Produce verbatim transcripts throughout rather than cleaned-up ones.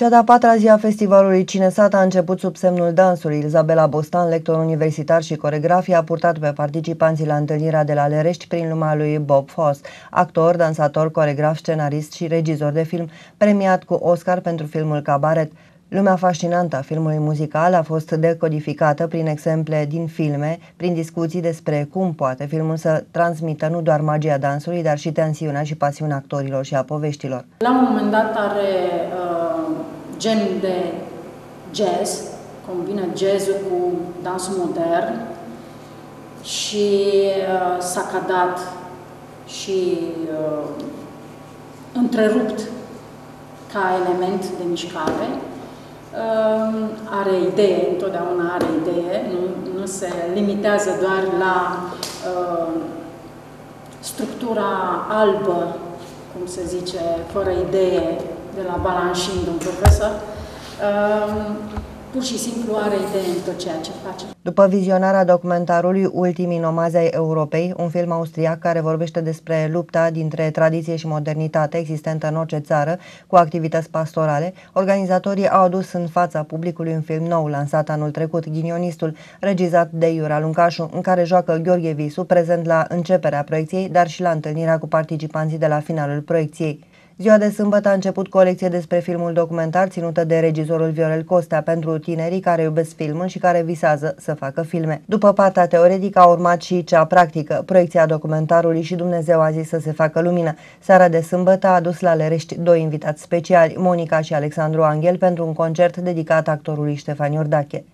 Cea de-a patra zi a festivalului Cinesat a început sub semnul dansului. Izabela Bostan, lector universitar și coregraf, a purtat pe participanții la întâlnirea de la Lerești prin lumea lui Bob Fosse, actor, dansator, coregraf, scenarist și regizor de film, premiat cu Oscar pentru filmul Cabaret. Lumea fascinantă a filmului muzical a fost decodificată prin exemple din filme, prin discuții despre cum poate filmul să transmită nu doar magia dansului, dar și tensiunea și pasiunea actorilor și a poveștilor. La un moment dat are uh, gen de jazz, combină jazzul cu dansul modern și uh, sacadat și uh, întrerupt ca element de mișcare. Uh, are idee, întotdeauna are idee, nu, nu se limitează doar la uh, structura albă, cum se zice, fără idee, de la Balanchine, un profesor. Uh, pur și simplu are idee în tot ceea ce face. După vizionarea documentarului Ultimii nomazi ai Europei, un film austriac care vorbește despre lupta dintre tradiție și modernitate existentă în orice țară, cu activități pastorale, organizatorii au adus în fața publicului un film nou, lansat anul trecut, Ghinionistul, regizat de Iura Luncașu, în care joacă Gheorghe Visu, prezent la începerea proiecției, dar și la întâlnirea cu participanții de la finalul proiecției. Ziua de sâmbătă a început cu o lecție despre filmul documentar ținută de regizorul Viorel Costea pentru tinerii care iubesc filmul și care visează să facă filme. După partea teoretică a urmat și cea practică, proiecția documentarului și Dumnezeu a zis să se facă lumină. Seara de sâmbătă a adus la Lerești doi invitați speciali, Monica și Alexandru Anghel, pentru un concert dedicat actorului Ștefan Iordache.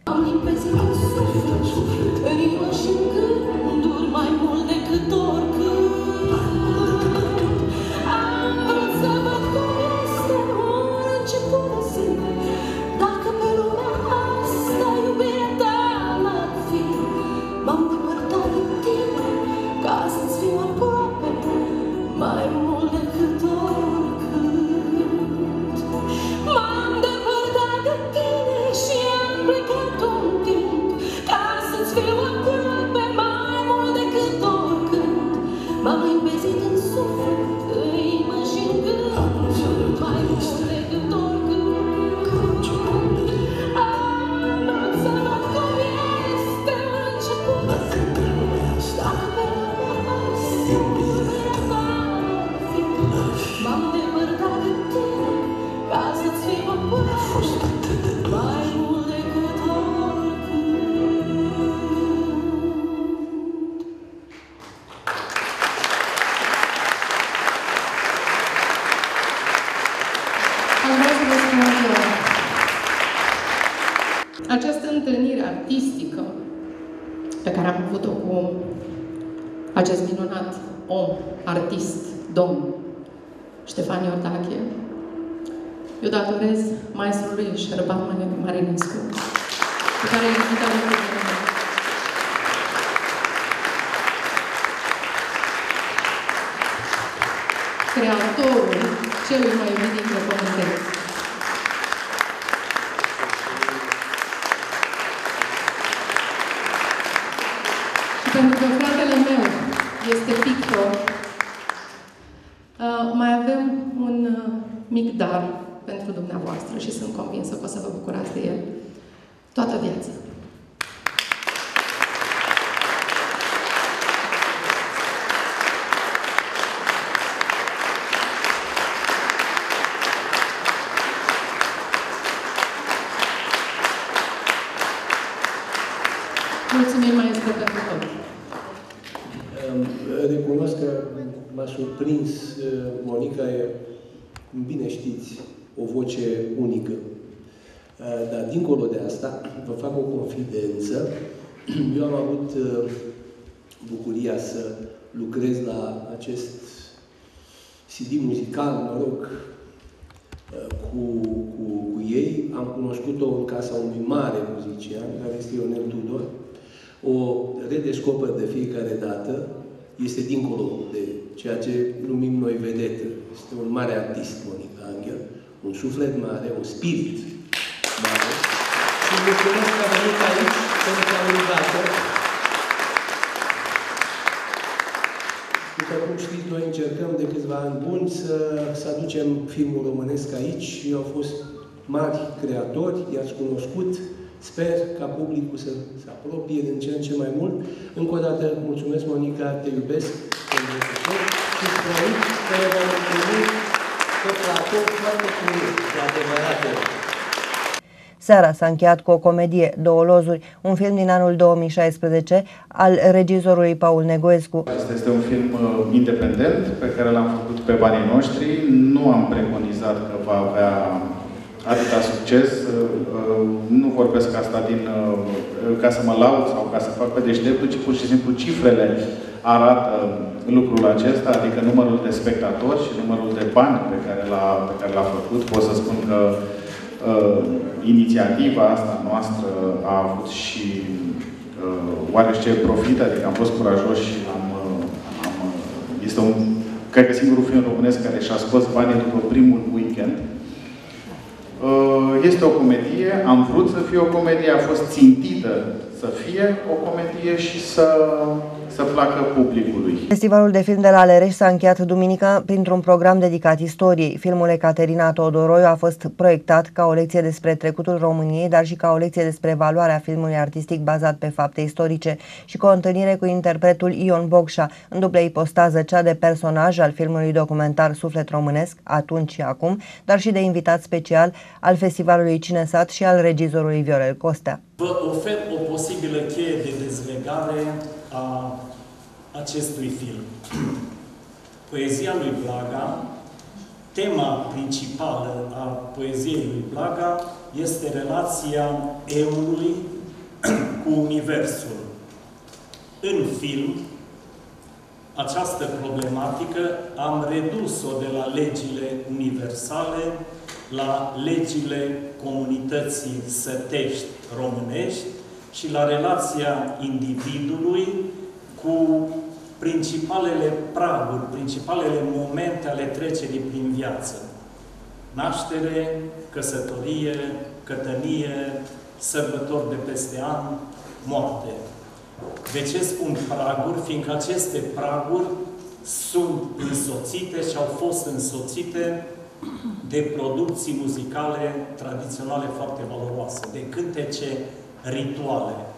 Această întâlnire artistică pe care am avut-o cu acest minunat om, artist, domn, Ștefan Iordache, eu datorez maestrului Șerban Marinescu, pe care îl invitat de mine. Creatorul celui mai iubit dintre pământeni. Pentru că fratele meu este pictor, mai avem un mic dar pentru dumneavoastră și sunt convinsă că o să vă bucurați de el toată viața. Mulțumim, maestru, pentru tot. Recunosc că m-a surprins Monica, cum bine știți, o voce unică. Dar dincolo de asta, vă fac o confidență. Eu am avut bucuria să lucrez la acest C D muzical, mă rog, cu, cu, cu ei. Am cunoscut-o în casa unui mare muzician, care este Ionel Tudor. O redescoper de fiecare dată. Este dincolo de ceea ce numim noi vedetă. Este un mare artist, Monica Anghel, un suflet mare, un spirit mare. Și mulțumesc că a venit aici pentru că am invitat-o. După cum știți, noi încercăm de câțiva ani buni să, să aducem filmul românesc aici și au fost mari creatori, i-ați cunoscut. Sper ca publicul să se apropie din ce în ce mai mult. Încă o dată, mulțumesc, Monica, te iubesc pentru efort și promit că ne vom întâlni pe platou foarte curând, cu adevărate. Seara s-a încheiat cu o comedie, Două lozuri, un film din anul două mii șaisprezece al regizorului Paul Negoescu. Acesta este un film independent pe care l-am făcut pe banii noștri. Nu am preconizat că va avea atâta succes. Nu vorbesc asta din, ca să mă laud sau ca să fac pe deșteptul, ci pur și simplu cifrele arată lucrul acesta, adică numărul de spectatori și numărul de bani pe care l-a, pe care l-a făcut. Pot să spun că uh, inițiativa asta noastră a avut și uh, oarește profit, adică am fost curajoși și am, uh, am, uh, este un, cred că singurul film românesc care și-a scos banii după primul weekend. Este o comedie, am vrut să fie o comedie, a fost țintită să fie o comedie și să, să placă publicului. Festivalul de film de la Alerești s-a încheiat duminică printr-un program dedicat istoriei. Filmul Ecaterina Teodoroiu a fost proiectat ca o lecție despre trecutul României, dar și ca o lecție despre valoarea filmului artistic bazat pe fapte istorice și cu o întâlnire cu interpretul Ion Bogșa, în dublă ipostază, cea de personaj al filmului documentar Suflet românesc, Atunci și Acum, dar și de invitat special al festivalului Cinesat și al regizorului Viorel Costea. Vă ofer o posibilă cheie de dezlegare a acestui film. Poezia lui Blaga, tema principală a poeziei lui Blaga este relația eului cu Universul. În film, această problematică am redus-o de la legile universale la legile comunității sătești românești și la relația individului cu principalele praguri, principalele momente ale trecerii prin viață. Naștere, căsătorie, cătănie, sărbători de peste an, moarte. De ce spun praguri? Fiindcă aceste praguri sunt însoțite și au fost însoțite de producții muzicale tradiționale foarte valoroase, de cântece rituale.